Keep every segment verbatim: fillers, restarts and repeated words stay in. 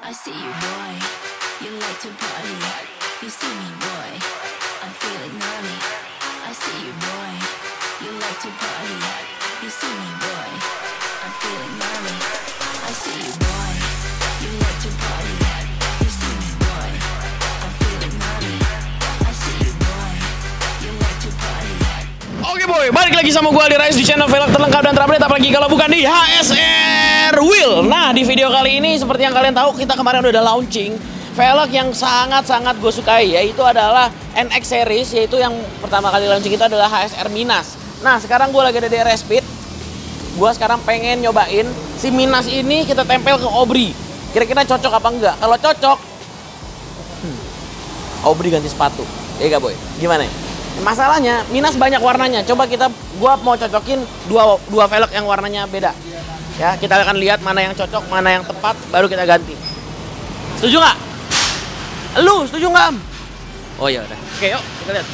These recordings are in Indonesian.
I see you, boy. You like to party. You see me, boy. I'm feeling naughty. I see you, boy. You like to party. You see me, boy. I'm feeling naughty. I see you, boy. You like to party. You see me, boy. I'm feeling naughty. I see you, boy. You like to party. Oke boy, balik lagi sama gue Aldi Rais di channel velg terlengkap dan terupdate, apalagi kalau bukan di H S R Wheel. Nah, di video kali ini seperti yang kalian tahu, kita kemarin udah launching velg yang sangat-sangat gue sukai, yaitu adalah N X series, yaitu yang pertama kali launching itu adalah H S R Minas. Nah, sekarang gue lagi ada di R S Speed. Gue sekarang pengen nyobain si Minas ini kita tempel ke Obri. Kira-kira cocok apa enggak? Kalau cocok, hmm, Obri ganti sepatu. Ya gak boy? Gimana ya? Masalahnya Minas banyak warnanya. Coba kita, gua mau cocokin dua dua velg yang warnanya beda. Ya, kita akan lihat mana yang cocok, mana yang tepat, baru kita ganti. Setuju nggak? Lu setuju nggak? Oh ya udah. Oke, yuk kita lihat.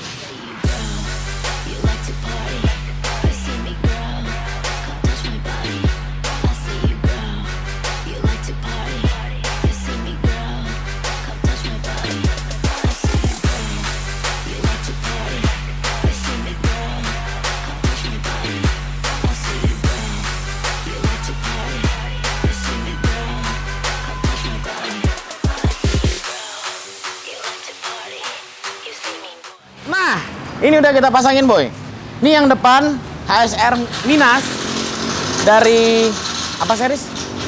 Nah, ini udah kita pasangin boy. Ini yang depan H S R Minas dari apa series?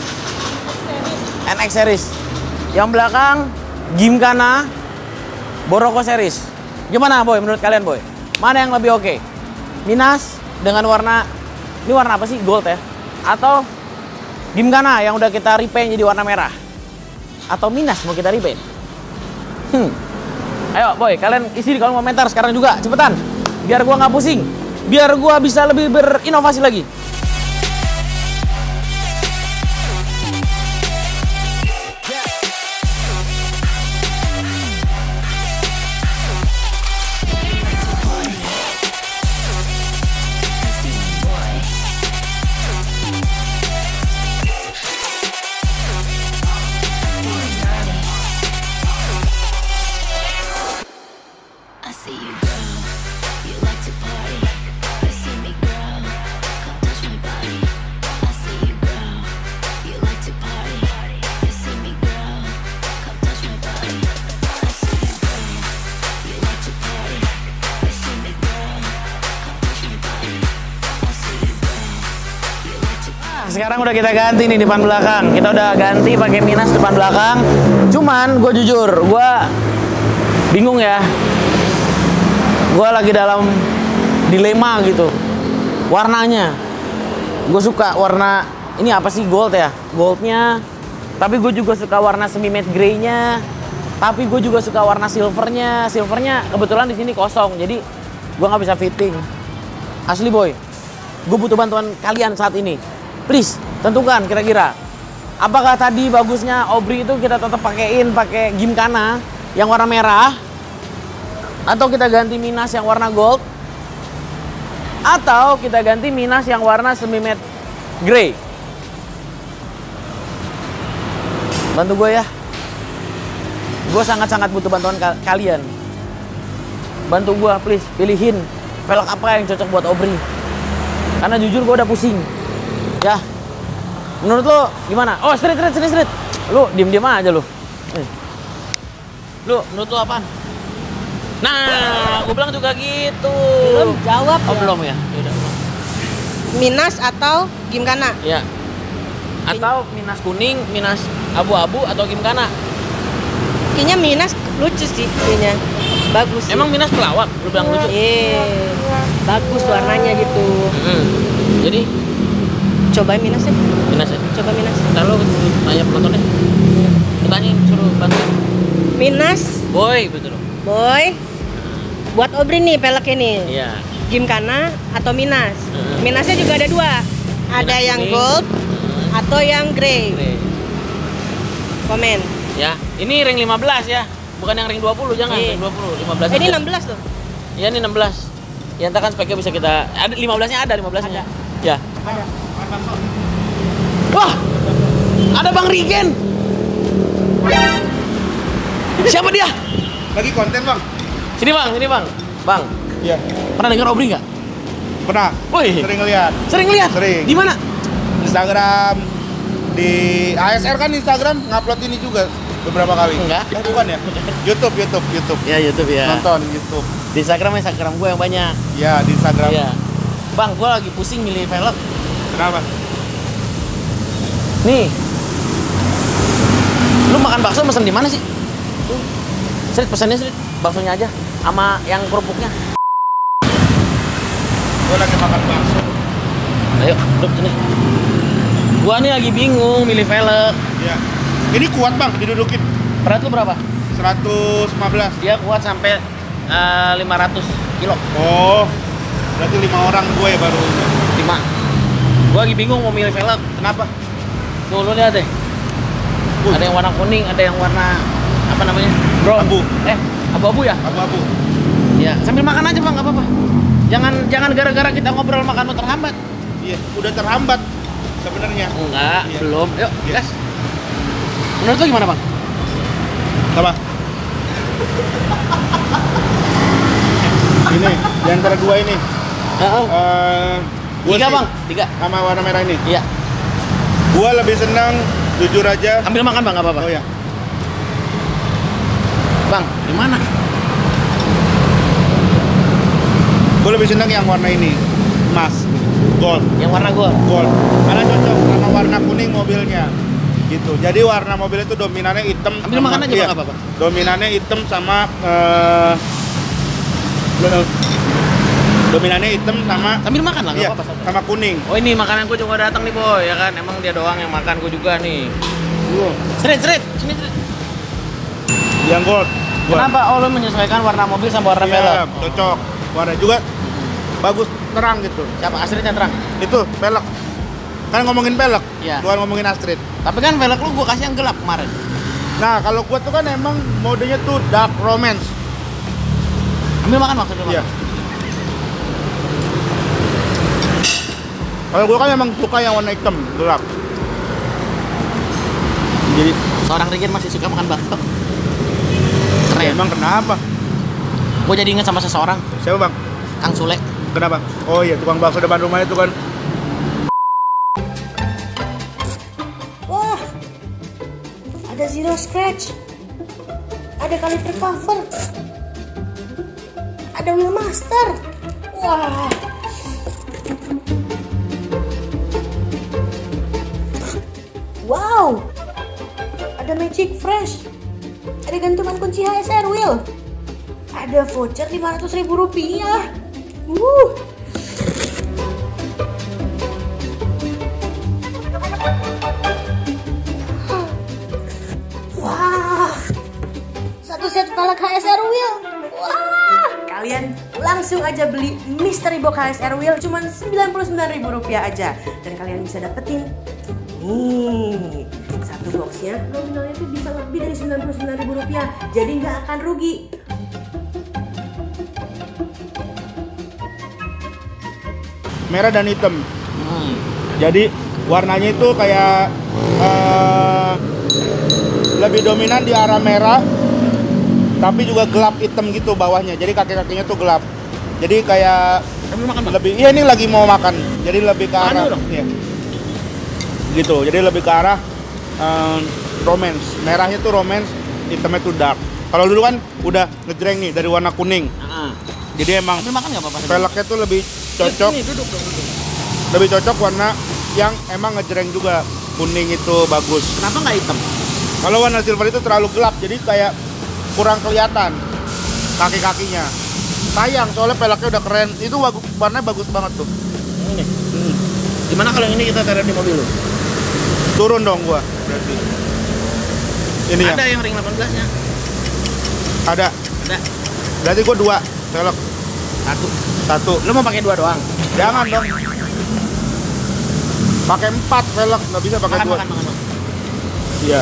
N X series. Yang belakang Gymkhana Boroko series. Gimana boy menurut kalian boy? Mana yang lebih oke? Minas dengan warna, ini warna apa sih? Gold ya? Atau Gymkhana yang udah kita repaint jadi warna merah? Atau Minas mau kita repaint? Hmm. Ayo boy, kalian isi di kolom komentar sekarang juga, cepetan. Biar gua nggak pusing, biar gua bisa lebih berinovasi lagi. Sekarang udah kita ganti nih depan belakang. Kita udah ganti pakai Minas depan belakang. Cuman gue jujur, gue bingung ya. Gue lagi dalam dilema gitu. Warnanya, gue suka warna ini apa sih, gold ya, goldnya. Tapi gue juga suka warna semi matte grey-nya. Tapi gue juga suka warna silvernya. Silvernya kebetulan di sini kosong, jadi gue nggak bisa fitting. Asli boy, gue butuh bantuan kalian saat ini. Please, tentukan kira-kira apakah tadi bagusnya Obri itu kita tetap pakein pakai Gymkhana yang warna merah, atau kita ganti Minas yang warna gold, atau kita ganti Minas yang warna semi matte grey. Bantu gue ya. Gue sangat-sangat butuh bantuan ka kalian. Bantu gue please, pilihin velg apa yang cocok buat Obri. Karena jujur gue udah pusing. Ya, menurut lo gimana? Oh, street, street, street, street. Lu diem-diem aja lu. Eh. Lu, menurut lo apaan? Nah, gue bilang juga gitu. Belum jawab. Oh, ya? belum ya? Yaudah. Minas atau Gymkhana? Iya. Atau Minas kuning, Minas abu-abu, atau Gymkhana? Kayaknya Minas lucu sih, kayaknya. Bagus sih. Emang Minas pelawak? Lu bilang lucu? Iya. Bagus warnanya gitu. Hmm. Jadi? Cobain Minas ya. Minas ya? Coba Minas. Ntar lo tanya penontonnya. Tanyain, suruh bantuin. Minas. Boy, betul. Boy. Buat Obri nih pelek ini. Iya. Gymkhana atau Minas. Hmm. Minasnya juga ada dua. Ada Minas yang kuning. gold Hmm. atau yang grey. Grey. Komen. Ya, ini ring lima belas ya. Bukan yang ring dua puluh, jangan. Iya. Ring dua puluh, lima belas. Eh, ini aja. enam belas tuh. Iya, ini enam belas. Ya, entar kan speknya bisa kita ada lima belasnya ada, lima belasnya. Ada. Ya. Ada. Wah, ada Bang Rigen. Siapa dia? Lagi konten bang. Sini bang, sini bang. Bang, Iya. pernah dengar Obri nggak? Pernah. Woi, Sering ngeliat. sering lihat? Sering. Di mana? Instagram. Di A S R kan Instagram ngupload ini juga beberapa kali. Enggak. Eh, bukan ya? YouTube, YouTube, YouTube. Ya YouTube ya. Nonton YouTube. Di Instagram, Instagram gue yang banyak. Ya di Instagram. Iya. Bang, gue lagi pusing milih velg. Kenapa? Nih. Lu makan bakso pesen di mana sih? Srit, pesannya Srit. Baksonya aja sama yang kerupuknya. Gue lagi makan bakso. Ayo, duduk sini. Gua nih lagi bingung milih velg. Iya. Ini kuat bang, didudukin. Berat lu berapa? seratus lima belas. Dia kuat sampai uh, lima ratus kilo. Oh, berarti lima orang gue ya baru. lima. Gua lagi bingung mau milih velg. Kenapa? Tuh lu lihat deh. Uh. Ada yang warna kuning, ada yang warna apa namanya? Brown. Abu. Eh, abu-abu ya? Abu-abu. Iya, sambil makan aja bang, nggak apa-apa. Jangan jangan gara-gara kita ngobrol makan lu terhambat. Iya, udah terhambat sebenarnya. Enggak, Iya. belum. Yuk, Iya. gas. Menurut lu gimana bang? Apa? Ini di antara dua ini. Heeh. Eh, gua Tiga sih bang, tiga. sama warna merah ini. Iya. Gua lebih senang jujur aja. Ambil makan bang, nggak apa-apa. Oh ya. Bang, gimana? Gue lebih senang yang warna ini, emas, gold, Yang warna gold. gold. Karena cocok sama warna kuning mobilnya, gitu. Jadi warna mobil itu dominannya hitam. Ambil sama- makan aja, iya, Bang, nggak apa-apa. Dominannya hitam sama eh, dominannya hitam sama Sambil makan lah, nggak iya, apa-apa. sama kuning. Oh ini makanan gue juga datang nih boy, ya kan? Emang dia doang yang makan gue juga nih. Seret, seret, sini seret. Yang gold. Gua. Kenapa? Oh lo menyesuaikan warna mobil sama warna Iya, velg. cocok. Warna juga bagus, terang gitu. Siapa? Astrid yang terang. Itu pelek. Kan ngomongin pelek, Iya. bukan ngomongin Astrid. Tapi kan velg lu gue kasih yang gelap kemarin. Nah, kalau gua tuh kan emang modenya tuh dark romance. Ambil makan maksudnya Iya. makan. Kalau gua kan emang suka yang warna hitam, gelap. Jadi, Seorang Rigen masih suka makan bakso. ya Keren. emang kenapa? Gue jadi ingat sama seseorang, Siapa bang? Kang Sule. Kenapa? Oh iya, tukang bakso depan rumahnya tuh kan. Wah, ada zero scratch, ada kaliper cover, ada wheel master. Wah, wow, ada magic fresh, ada gantungan kunci H S R wheel, ada voucher lima ratus ribu rupiah. Wuh. Wah, satu set velg H S R wheel. Wah, kalian langsung aja beli Mystery Box H S R wheel cuman sembilan puluh sembilan ribu rupiah aja, dan kalian bisa dapetin nih satu boxnya nominalnya itu bisa lebih dari sembilan puluh sembilan ribu rupiah, jadi nggak akan rugi. Merah dan hitam. Hmm. Jadi warnanya itu kayak eh, lebih dominan di arah merah, tapi juga gelap hitam gitu bawahnya. Jadi kaki-kakinya tuh gelap. Jadi kayak Ambil makan bang. lebih, iya ini lagi mau makan. Jadi lebih ke Makan arah, dulu dong. iya. Gitu. Jadi lebih ke arah eh, romance. Merahnya tuh romance, hitamnya tuh dark. Kalau dulu kan udah ngejreng nih dari warna kuning. Ah. Jadi emang Ambil makan nggak apa-apa. velgnya tuh lebih cocok, Sini, duduk dong, duduk. lebih cocok warna yang emang ngejreng juga. Kuning itu bagus. Kenapa nggak hitam? Kalau warna silver itu terlalu gelap, jadi kayak kurang kelihatan kaki-kakinya. Sayang, soalnya peleknya udah keren. Itu bagus, warnanya bagus banget tuh. Ini. Gimana kalau yang ini kita taruh di mobil lu? Turun dong gua. Berarti. Ini ya. Ada yang ring delapan belas-nya. Ada. Ada. Berarti gua dua pelek. Satu. Satu. Lu mau pakai dua doang? Jangan dong. Pakai empat pelek, nggak bisa pakai Makan, dua. makan, makan, makan. Iya.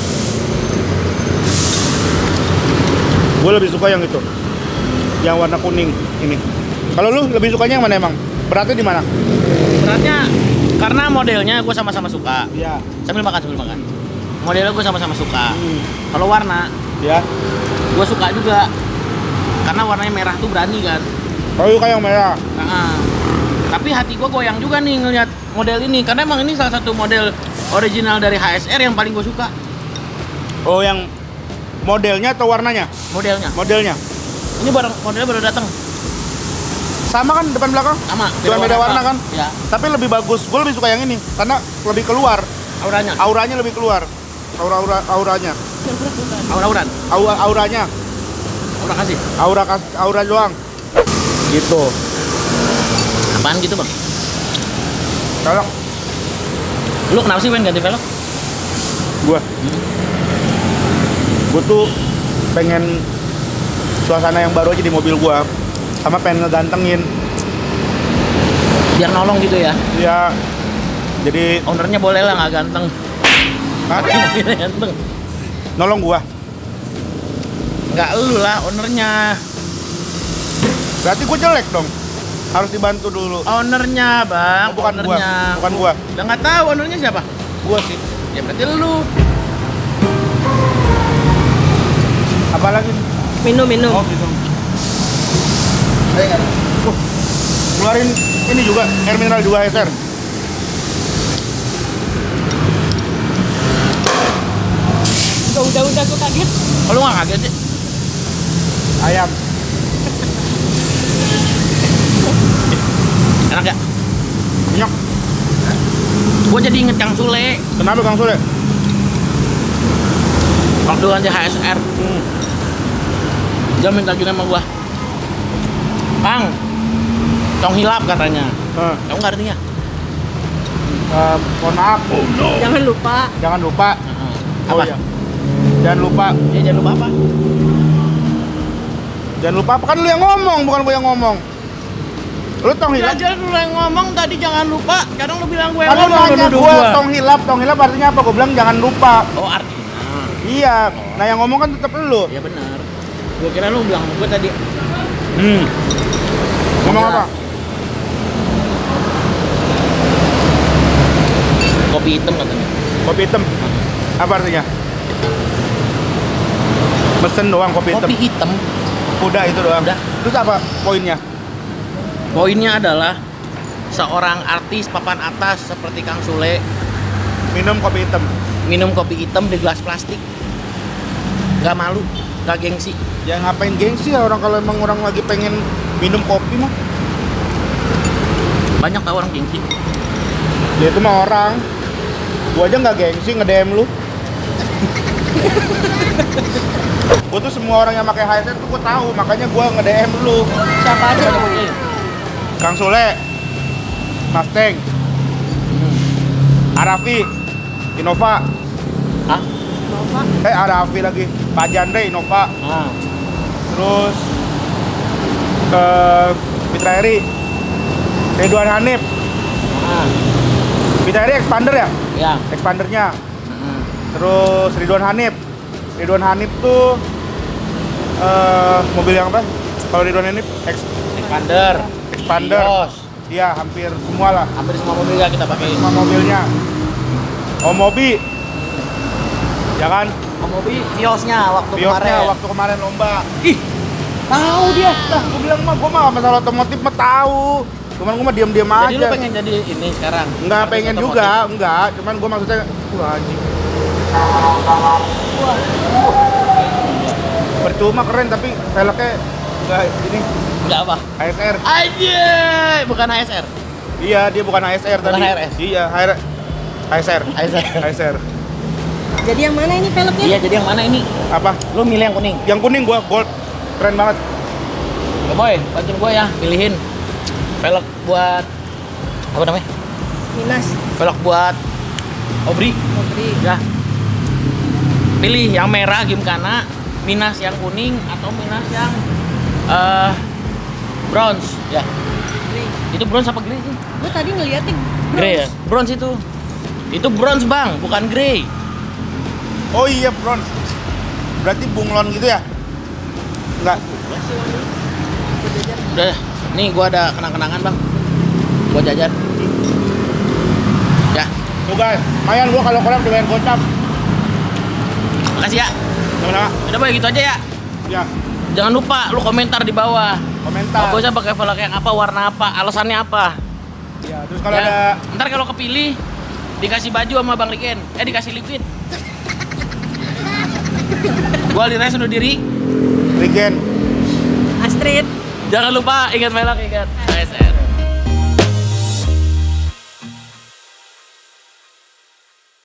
Gue lebih suka yang itu, yang warna kuning ini. Kalau lu lebih sukanya yang mana emang? Beratnya di mana? Beratnya karena modelnya gue sama-sama suka. Iya. Sambil makan, sambil makan. modelnya gue sama-sama suka. Hmm. Kalau warna, Ya. gue suka juga. Karena warnanya merah tuh berani kan. Kalau suka yang merah. Nah, tapi hati gue goyang juga nih ngelihat model ini. Karena emang ini salah satu model original dari H S R yang paling gue suka. Oh, yang modelnya atau warnanya? Modelnya. Modelnya. Ini barang modelnya baru datang. Sama kan depan belakang? Sama. Cuma beda warna kan? Ya. Tapi lebih bagus. Gue lebih suka yang ini karena lebih keluar. Auranya. Auranya lebih keluar. Aura-aura auranya. Aura-auran. Aura auranya. Aura kasih. Aura kas aura doang. Gitu. Apaan gitu bang? Kalau Lu kenapa sih pengen ganti velg? gua gua tuh pengen suasana yang baru aja di mobil gua. Sama pengen ngegantengin. Biar nolong gitu ya. Ya. Jadi Ownernya boleh lah nggak ganteng. Hah? Mobilnya ganteng. nolong gua. Nggak lu lah ownernya. Berarti gua jelek dong. Harus dibantu dulu. Ownernya bang. Oh, bukan gua. ownernya. Bukan gua. Udah nggak tahu ownernya siapa? Gua sih. Ya berarti lu. Apalagi? Minum, minum. Oh, gitu. Ayo, uh, keluarin ini juga air mineral juga H S R. Udah, udah, udah, gue kaget. Kalau nggak kaget sih. Ayam. Enak ya? Minyak. Gue jadi inget Kang Sule. Kenapa Kang Sule? Waktu aja H S R. Hmm. Dia minta gini sama gua. Kang, tong hilap katanya. Uh, Kamu nggak artinya? uh, mohon maaf. Jangan lupa. Jangan lupa. Apa? Oh, iya. Jangan lupa. Ya jangan lupa apa? Jangan lupa apa kan lu yang ngomong, bukan gua yang ngomong. Lu tong hilap. Belajar lu yang ngomong tadi jangan lupa. Sekarang lu bilang gue yang Kan lu ngomong. nanya nuduh gua tong hilap, tong hilap artinya apa? Gua bilang jangan lupa. Oh artinya. Iya. Nah yang ngomong kan tetap lu. Ya benar. Gue kira lu bilang sama gue tadi. Hmm. Ngomong Iya. apa? Kopi hitam katanya. Kopi hitam. Apa artinya? Mesen doang kopi hitam. Kopi hitam. Udah itu doang. Udah. Terus apa poinnya? Poinnya adalah seorang artis papan atas seperti Kang Sule Minum kopi hitam. minum kopi hitam di gelas plastik. Gak malu, gak gengsi. Ya ngapain gengsi ya orang kalau emang orang lagi pengen minum kopi mah. Banyak tau orang gengsi. Ya itu mah orang. Gua aja nggak gengsi nge-D M lu. Gua tuh semua orang yang pakai H S R tuh gua tahu, makanya gua nge-D M lu. Siapa aja tuh? Kang Sule, Mustang, Arafi, Innova. Hah? Nova. Eh Arafi lagi, Pak Jandre Innova. Ah. Terus ke Mitra Eri, Ridwan Hanif. Ah. Mitra Eri expander ya? Ya. Expandernya. Mm. Terus Ridwan Hanif. Ridwan Hanif tuh eh mobil yang apa? Kalau Ridwan Hanif ex Expander. expander. Vios. Iya, hampir semua lah. Hampir semua mobil ya kita pakai. Semua mobilnya. Oh, Mobi. Ya kan? Oh, mobil Viosnya waktu Viosnya kemarin. waktu kemarin lomba. Ih, tahu dia. Lah, gua bilang mah gua mah masalah otomotif mah tahu. Cuman gua mah diam-diam aja. Jadi lu pengen jadi ini sekarang? Enggak Artis pengen otomotif. juga, enggak. Cuman gua maksudnya wah anjing. Percuma keren tapi velgnya enggak ini Enggak apa? H S R. Aja, bukan H S R. Iya, dia bukan H S R Bukan tadi. H R S? Iya, H R H S R. H S R. H S R. Jadi yang mana ini velgnya? Iya, jadi yang mana ini? Apa? Lu milih yang kuning. Yang kuning gua gold. Keren banget. Ya boy, bantuin gua ya, pilihin velg buat apa namanya? Minas. Velg buat Obri. Obri. Ya. Pilih yang merah Gimkhana, Minas yang kuning atau Minas yang eh bronze ya. Grey. Itu bronze apa grey sih? Gue tadi ngeliatnya Grey ya? Bronze itu. Itu bronze bang, bukan grey. Oh iya, bronze. Berarti bunglon gitu ya? Enggak. Udah, nih gua ada kenang-kenangan bang. Gua jajan. Ya, Tuh guys, lumayan gua kalau kolab dibayar gocap. Makasih ya. Sama-sama. Udah boy, gitu aja ya. Ya, Jangan lupa lu komentar di bawah. komentar. Bagusnya pakai velg yang apa, warna apa, alasannya apa. Ya, terus kalau Ya. ada Ntar kalau kepilih dikasih baju sama Bang Liken. Eh dikasih liquid. Gua Aldi Rais undur diri. weekend Astrid. Jangan lupa ingat velg, ingat K S R.